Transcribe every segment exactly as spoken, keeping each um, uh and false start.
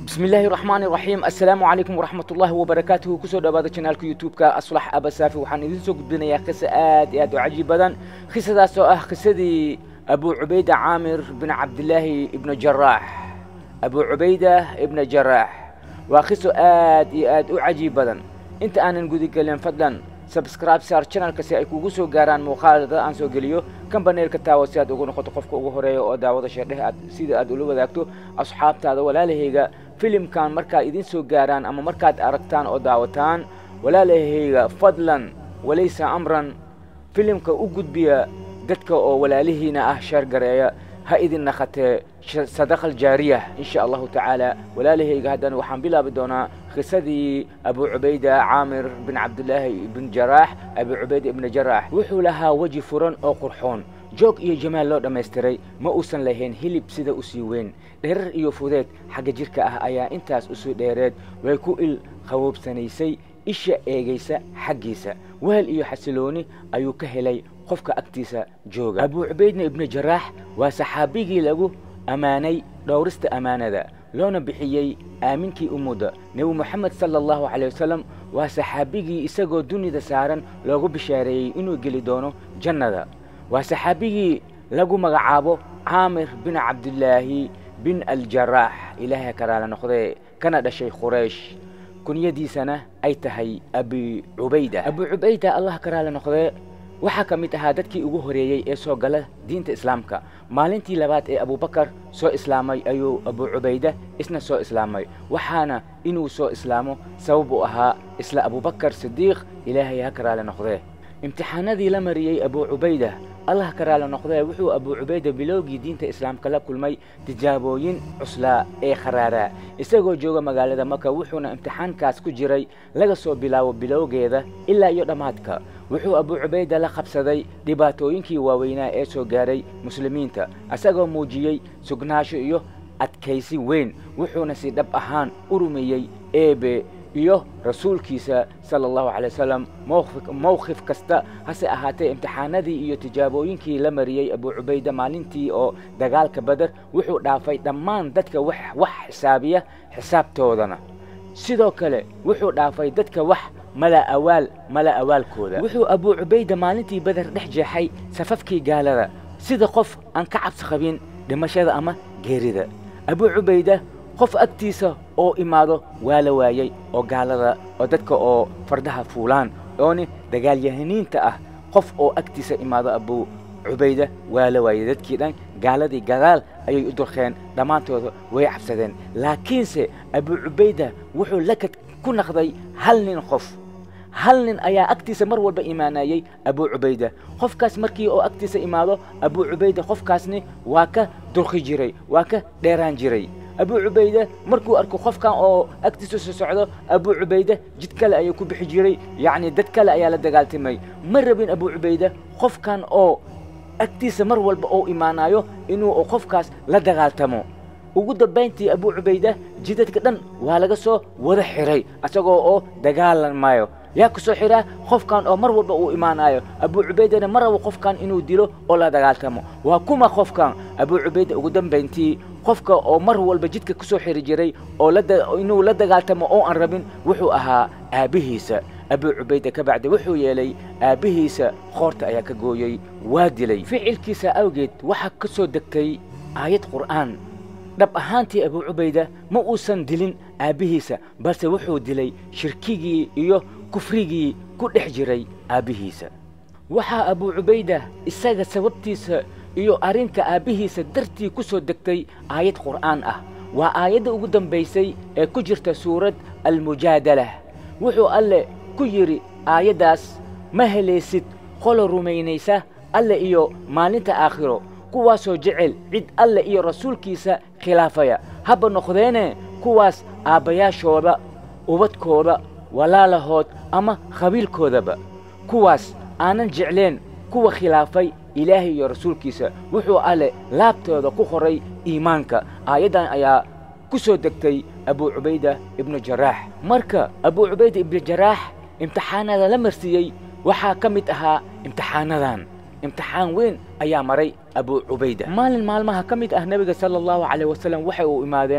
بسم الله الرحمن الرحيم. السلام عليكم ورحمة الله وبركاته. كسو دابا channelka YouTube-ka أصلح أبا سافي waxaan idin soo gudbinayaa qiso aad iyo aad u cajiib badan. qisadaas oo ah qisadii Abu Ubayda Amir bin Abdullah ibn Jarrah. Abu Ubayda ibn Jarrah waa qiso aad iyo aad u cajiib badan. inta aanan gudi galin fadlan subscribe saar channelka si ay kugu soo gaaraan muuqaalada aan soo geliyo kambaneelka taawo si aad ugu noqoto qofka ugu horeeya oo daawada sheedhaha aad sida aad ula wadaagto asxaabtaada walaalahayga filimkan markaa idin soo gaaraan ama markaad aragtaan oo daawataan walaalahayga fadlan walaysa amran filimka u gudbiya dadka oo walaalihiina ah shar gareeya ha idin naqatee sadaqal jaariya insha Allah ta'ala. walaalahayga haddana waxaan bilaabi doonaa qisadii Abu Ubayda Amir bin Abdullah ibn Jarrah. Abu Ubayda ibn Jarrah wuxuu lahaa waji furan oo qurxoon, joog iyo jamaal loo dhammaystiray, ma uusan lahayn hilib sida u sii weyn, dherer iyo fudeed xagga jirka ah ayaa intaas u soo dheereed, way ku il qaboobsanaysay, isha eegaysa xaggiisa, wehel iyo xasilooni ayuu ka helay qofka agtiisa jooga. Abu Ubayda ibn Jarrah waa saxaabigii lagu amaanay dhowrista amaanada loona bixiyey aaminkii ummadda nabi Muhammad sallallahu alayhi wasallam. waa saxaabigii isagoo dunida saaran loogu bishaareeyey inuu geli doono jannada. waa saxaabigii lagu magacaabo Amir bin Abdullah bin al-Jarrah, ilaahay karaala noqday, kana dhashay Quraysh, kunyadiisana ay tahay Abu Ubayda. Abu Ubayda Allah karaala noqday waxaa ka mid ahaa dadkii ugu horeeyey ee soo gala diinta islaamka. maalintii labaad ee Abubakar soo islaamay ayuu Abu Ubayda isna soo islaamay, waxaana inuu soo islaamo sabab u ahaa isla Abubakar Sidiiq, ilaahay ha karaala noqday. imtixaanadii la mariyey Abu Ubayda Allah karaala noqday wuxuu Abu Ubayda bilowgii diinta islaamka la kulmay tijaabooyin cuslaa ee kharaara isagoo jooga magaalada Maka, wuxuuna imtixaankaas ku jiray laga soo bilaabo bilowgeeda ilaa iyo dhamaadka. wuxuu Abu Ubayda la qabsaday dhibaatooyinkii waaweynaa ee soo gaaray muslimiinta, asagoo muujiyey sugnaasho iyo adkaysi weyn, wuxuuna si dhab ahaan u rumeeyey eebe iyo rasuulkiisa sallallahu alayhi wasallam mowqif kasta. hase ahaatee imtixaanadii iyo tijaabooyinkii la mariyey Abu Ubayda maalintii oo dagaalka Badar wuxuu dhaafay dhammaan dadka wax wax xisaabiya xisaabtoodana, sidoo kale wuxuu dhaafay dadka wax mala awaal mala awaalkooda. wuxuu Abu Ubayda maalintii Badar dhex jeexay safafkii gaalada sida qof aan ka cabsi qabin dhimashada ama geerida. Abu Ubayda qof agtiisa oo imaado waa la waayay, oo gaalada oo dadka oo fardaha fuulaan ooni dagaalyahaniinta ah, qof oo agtiisa imaado Abu Ubayda waa la waayay. dadkii dhan gaaladii gadaal ayay u durqeen, dhammaantooda way cabsadeen. laakiinse Abu Ubayda wuxuu la ku naqday hal nin qof hal nin ayaa agtiisa mar walba imaanayay Abu Ubayda. qofkaas markii oo agtiisa imaado Abu Ubayda qofkaasni waa ka durqi jiray, waa ka dheeraan jiray. Abu Ubayda markuu arko qofkan oo agtiisa soo socdo, Abu Ubayda jid kale ayuu ku bixi jiray, yacni dad kale ayaa la dagaaltamay. ma rabin Abu Ubayda qofkan oo agtiisa mar walba oo imaanayo inuu qofkaas la dagaaltamo. ugu dambeyntii Abu Ubayda jidadka dhan waa laga soo wada xiray asagoo oo dagaalamayo. yaa ku soo xiraa qofkan oo mar walba uu imaanayo. Abu Ubaydana ma rabo qofkan inuu dilo oo la dagaaltamo. waa kuma qofkan? Abu Ubayda ugu dambeyntii qofka oo mar walba jidka ku soo xiri jiray oo la inuu la dagaaltamo oo aan rabin wuxuu ahaa aabihiisa. Abu Ubayda ka bacdi wuxuu yeelay aabihiisa qoorta ayaa ka gooyay, waa dilay. ficilkiisa awgeed waxaa ka soo degtay aayad qur'aan. dhab ahaantii Abu Ubayda ma uusan dilin aabihiisa, balse wuxuu dilay shirkigii iyo kufrigii ku dhex jiray aabihiisa. waxaa Abu Ubayda isaga sababtiisa iyo arrinka aabihiisa dartii ku soo degtay aayad qur'aan ah. waa aayadda ugu dambaysay ee ku jirta suurad al-Mujaadalah. wuxuu alle ku yidhi aayaddaas, ma helaysid qolo rumaynaysa alle iyo maalinta aakhiro, kuwaasoo jecel cid alle iyo rasuulkiisa khilaafaya, haba noqdeene kuwaas aabbayaashooda, ubadkooda, walaalahood ama qabiilkoodaba, kuwaas aanan jecleen kuwa khilaafay ilaahay iyo rasuulkiisa. wuxuu alle laabtooda ku qoray iimaanka. aayaddan ayaa ku soo degtay Abu Ubayda ibn Jarrah. marka Abu Ubayda ibn Jarrah imtixaanada la marsiiyey waxaa ka mid ahaa imtixaanadan. imtixaan weyn ayaa maray Abu Ubayda. maalin maalmaha ka mid ah nabiga sallallahu alayhi wasallam waxay u imaadeen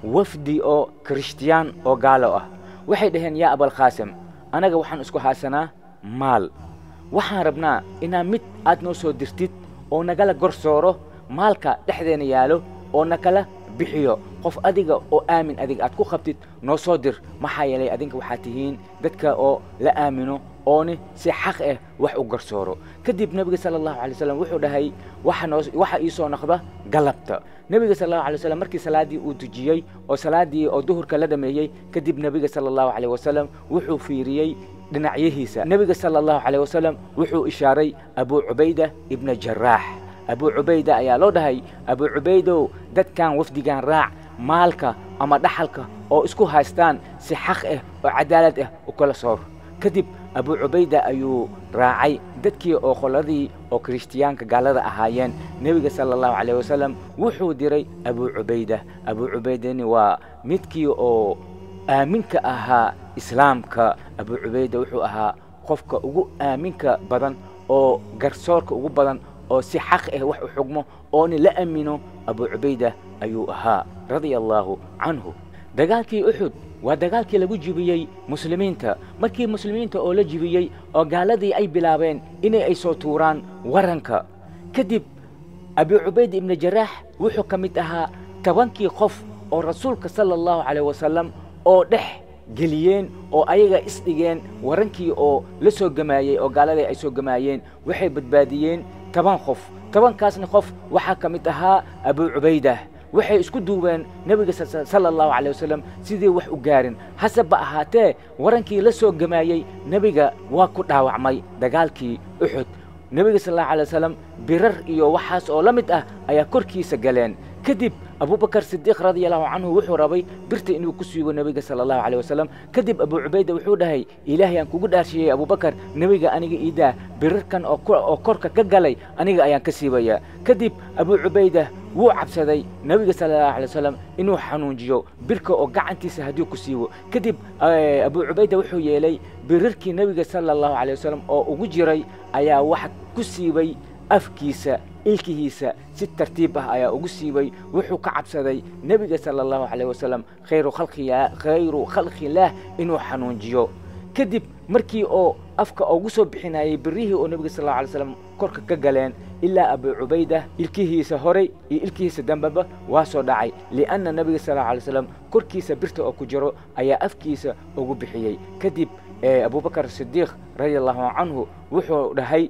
wafdi oo kirishtyaan oo gaalo ah waxay dhaheen yaa abalqaasim anaga waxaan isku haysanaa maal waxaan rabnaa inaa mid aad noo soo dirtid oo nagala gorsooro maalka dhexdeena yaalo oo nakala bixiyo qof adiga oo aamin adig aad ku qabtid noo soo dir maxaa yeelay adinka waxaa tihiin dadka oo la aamino ooni si xaq ah wax u garsooro kadib nabiga sallallahu alayhi wasallam wuxuu dhahay waxa noo waxa ii soo noqda galabta nabiga sallallahu alayhi wasallam markii salaadii uu dujiyay oo salaadii oo duhurka la dhameeyay kadib nabiga sallallahu alayhi wasallam wuxuu fiiriyay dhinacyihiisa nabiga sallallahu alayhi wasallam wuxuu ishaaray abu ubayda ibn jarrah abu ubayda ayaa loo dhahay abu ubaydo dadkan wafdigan raac maalka ama dhaxalka oo isku haystaan si xaq ah oo cadaalad ah u kala soor kadib abu ubayda ayuu raacay dadkii oo qoladii oo kirishtiyaanka gaalada ahaayeen nabiga sallallahu alayhi wasallam wuxuu diray abu ubayda abu ubaydani waa midkii oo aaminka ahaa islaamka abu ubayda wuxuu ahaa qofka ugu aaminka badan oo garsoorka ugu badan oo si xaq ah wax u xugmo oo la aamino abu ubayda ayuu ahaa radiyallahu anhu dagaalkii uxud waa dagaalkii lagu jibiyay muslimiinta markii muslimiinta oo la jibiyay oo gaaladii ay bilaabeen inay ay soo tuuraan waranka kadib abu ubayda ibn jarrah wuxuu ka mid ahaa tobankii qof oo rasuulka sallallahu alayhi wasallam oo dhex geliyeen oo ayaga isdhigeen warankii oo la soo gamayay oo gaaladii ay soo gamayeen waxay badbaadiyeen toban qof tobankaasna qof waxaa ka mid ahaa abu ubayda waxay isku duubeen nabiga sallallahu alayhi wasallam sidii wax u gaarin hasaba ahaatee warankii la soo gamayay nabiga waa ku dhaawacmay dagaalkii uxud nabiga sallallahu alayhi wasallam birar iyo waxaas oo la mid ah ayaa korkiisa galeen kadib أبو بكر الصديق رضي الله عنه وحو ربي برت إنه كسيو النبي صلى الله عليه وسلم كذب أبو عبيدة وحوده هي إلهي أنكو قد أشياء أبو بكر نبي أنيق إيدا بركن أو كرك كجلي أنيق أيان كسيبيا كذب أبو عبيدة وعب سدي نبي صلى الله عليه وسلم إنه حنون جيو بركة أو قعنتي سهديو كسيو كذب أبو عبيدة وحو يلي بركي نبي صلى الله عليه وسلم أو وجري أيا واحد كسيبي أفكيسة إلكيسة ست ترتيبه أيا أقسيبي وحو كعب سدي نبي صلى الله عليه وسلم خير خلق خير خلق الله إنه حنون جيو كذب مركي أو أفكا أو قصو بحناي بريه أو نبي صلى الله عليه وسلم كرك كجلان إلا أبو عبيدة إلكيسة هوري إلكيسة دنبابة واسو داعي لأن النبي صلى الله عليه وسلم كركيسة برتو أو كجرو أيا أفكيسة أو بحيي كذب أبو بكر الصديق رضي الله عنه وحو دهي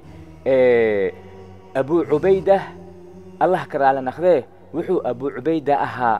أبو عبيدة الله كرال نخذه وحو أبو عبيدة أها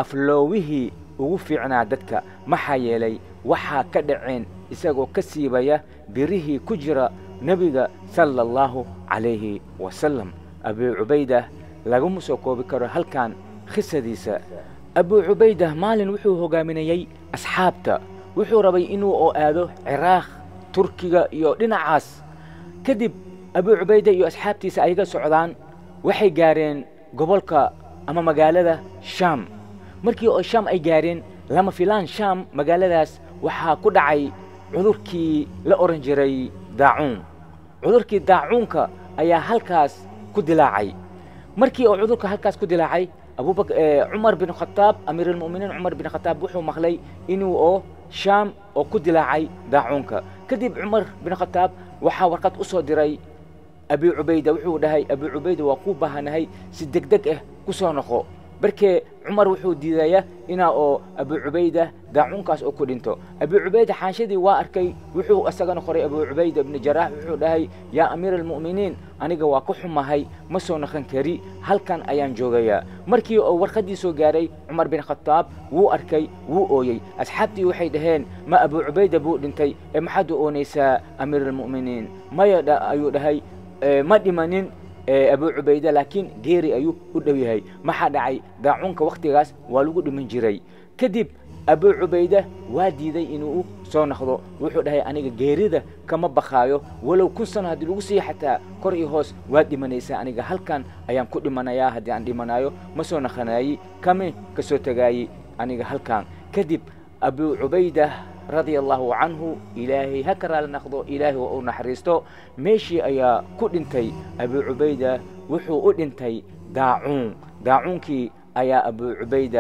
أفلوه وفعنا دتك محايلي وحا كدعين إساقو كسيبايا بريه كجرة نبي صلى الله عليه وسلم أبو عبيدة لغم سوكو بكر هل كان خسديسا أبو عبيدة مال وحو هقامينيي أصحابتا وحو ربي إنو أو آدو عراق تركيا يو لنعاس كذب أبو عبيدة يو أصحابتي سأيقا سعودان وحي قارين قبولك أما مقالة شام مركي أو شام أي قارين لما فلان شام مقالة داس وحا كدعي عذركي لأورنجري داعون عذركي داعونك أيا هالكاس كدلاعي مركي أو عذرك هالكاس كدلاعي أبو بك آه عمر بن الخطاب أمير المؤمنين عمر بن الخطاب وحو مخلي إنو أو شام أو كدلاعي داعونك كذب عمر بن الخطاب وحا ورقة أسو ديري أبي عبيدة وحو دهي أبي عبيدة وقوبها نهي سدك دك إه كسو نخو بركي عمر وحو ديدايا إنا أو أبي عبيدة داعونكاس أو كدينتو أبي عبيدة حانشدي واركي وحو أساقن خوري أبي عبيدة بن جراح وحو دهي يا أمير المؤمنين أنيقا واقوحما هاي مسو نخن كري هل كان أيان جوغيا مركي أو ورقدي سو غاري عمر بن خطاب وو أركي وو أويي أصحابتي وحي دهين ما أبو عبيدة بو دنتي محادو أونيسا أمير المؤمنين ما يدا أيو دهي ما ديمانين أبو عبيدة لكن غيري أيو ودويهاي ما حد عي داعونك وقت غاس والوجود من جري كذب أبو عبيدة وادي ذي إنه صون خضو وحده هاي أنا غيري ذا كما بخايو ولو كل سنة هذي لوسي حتى كوري هوس وادي من يسا أنا هل كان أيام كل منايا هدي عندي منايو ما صون خناي كمي كسوت جاي أنا هل كان كذب أبو عبيدة رضي الله عنه إلهي هكرا لنخضو إلهي ونحرستو ماشي أيا كل انتي أبو عبيدة وحو قل انتي داعون داعونكي أيا أبو عبيدة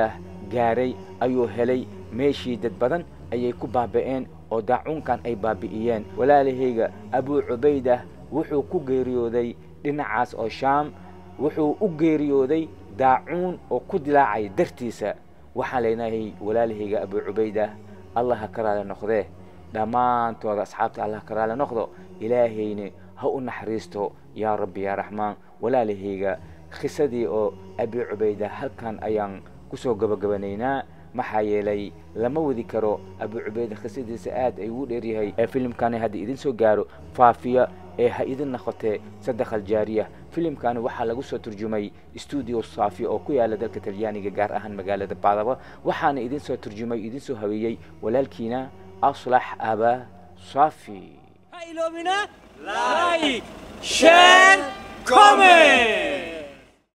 gaaray ayuu helay meeshii dad badan ayay ku baaba'een oo daacuunkan ay baabi'iyeen walaalahayga abuu cubaydah wuxuu ku geeriyooday dhinacaas oo shaam wuxuu u geeriyooday daacuun oo ku dilaacay dartiisa waxaan leenahay walaalahayga abuu cubaydah allah ha ka raali noqdee dhammaantooda asxaabta allah ka raali noqdo ilaahayna ha u naxariisto yaa rabbi yaa raxmaan walaalahayga khisadii oo abuu cubaydah halkan ayaan kusoo gabagabanaynaa maxaa yeelay lama wadi karo abuu cubaydah khasadiisa aad ay ugu dheeryahay ee filimkani hadda idin soo gaaro faafiya ee ha idin noqotee saddeq aljaariya filimkani waxaa lagu soo turjumay stuudio saafi oo ku yaala dalka talyaaniga gaar ahaan magaalada baadaba waxaana idin soo turjumay idin soo habeeyey walaalkiina aslax aba saafi ha iloobina like share comment